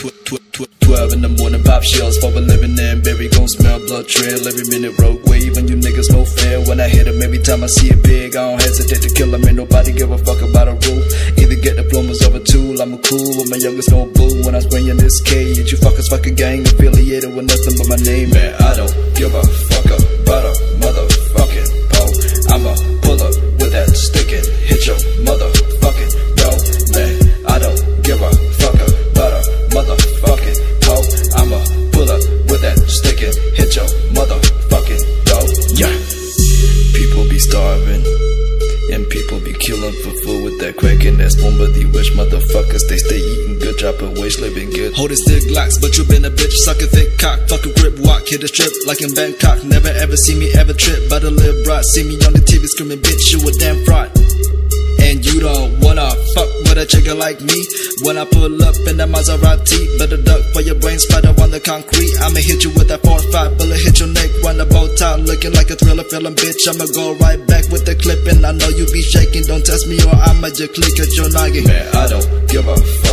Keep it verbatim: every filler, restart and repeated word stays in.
Twelve in the morning, pop shells for a living in. Berry gon' smell blood trail every minute. Rogue wave and you niggas no fair. When I hit 'em, every time I see it big, I don't hesitate to kill 'em. Ain't nobody give a fuck about a rule. Either get diplomas or a tool. I'm a cool with my youngest no boo. When I was bringing this cage, you fuckers fucking gang affiliated with nothing but my name. Man, I don't give a fuck about a motherfucking pole. I'ma pull up with that stick and hit your motherfucking door. Man, I don't give a fuck about a motherfucking pole. I'ma pull up with that stick and hit your motherfucking door. Yeah. People be starving and people be killing for food with that crack and that spoon. But the wish motherfuckers, they stay eating good, dropping waste, living good. Holding stick locks, but you been a bitch, sucking thick cock. Fuck a grip, walk, hit a strip like in Bangkok. Never ever see me ever trip, but a live broad. See me on the T V screaming, bitch, you a damn fraud. And you don't wanna fuck with a chicken like me. When I pull up in the Maserati, better duck for your brain splatter on the concrete. I'ma hit you with that four five bullet, hit your neck, run the bow tie, looking like a thriller film, bitch. I'ma go right back with the clip, and I know you be shaking. Don't test me or I'ma just click at your noggin. Man, I don't give a fuck